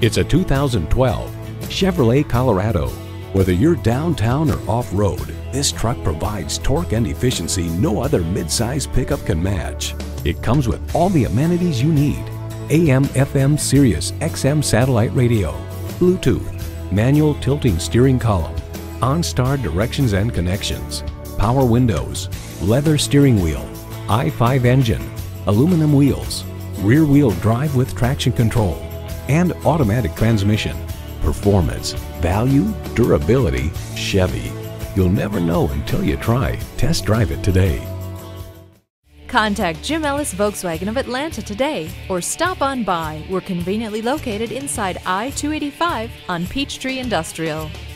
It's a 2012 Chevrolet Colorado. Whether you're downtown or off-road, this truck provides torque and efficiency no other midsize pickup can match. It comes with all the amenities you need: AM/FM Sirius XM satellite radio, Bluetooth, manual tilting steering column, OnStar directions and connections, power windows, leather steering wheel, i5 engine, aluminum wheels, rear-wheel drive with traction control, and automatic transmission. Performance, value, durability, Chevy. You'll never know until you try. Test drive it today. Contact IJim Ellis Volkswagen of Atlanta today or stop on by. We're conveniently located inside I-285 on Peachtree Industrial.